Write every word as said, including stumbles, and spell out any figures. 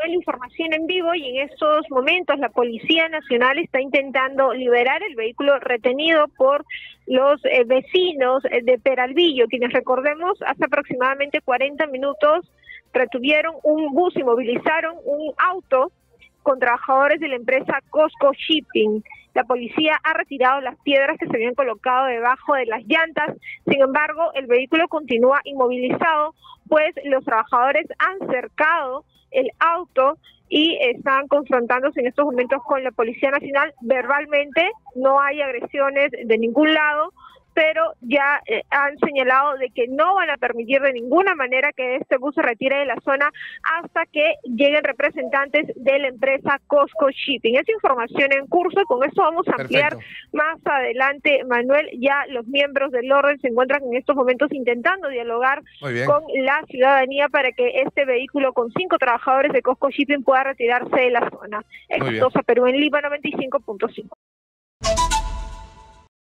Manuel, información en vivo, y en estos momentos la Policía Nacional está intentando liberar el vehículo retenido por los eh, vecinos de Peralvillo, quienes, recordemos, hace aproximadamente cuarenta minutos retuvieron un bus y movilizaron un auto con trabajadores de la empresa Cosco Shipping. La policía ha retirado las piedras que se habían colocado debajo de las llantas. Sin embargo, el vehículo continúa inmovilizado, pues los trabajadores han cercado el auto y están confrontándose en estos momentos con la Policía Nacional. Verbalmente no hay agresiones de ningún lado, pero ya eh, han señalado de que no van a permitir de ninguna manera que este bus se retire de la zona hasta que lleguen representantes de la empresa Cosco Shipping. Es información en curso y con esto vamos a ampliar Perfecto. Más adelante, Manuel. Ya los miembros del orden se encuentran en estos momentos intentando dialogar con la ciudadanía para que este vehículo con cinco trabajadores de Cosco Shipping pueda retirarse de la zona. Exitosa Perú en Lima noventa y cinco punto cinco.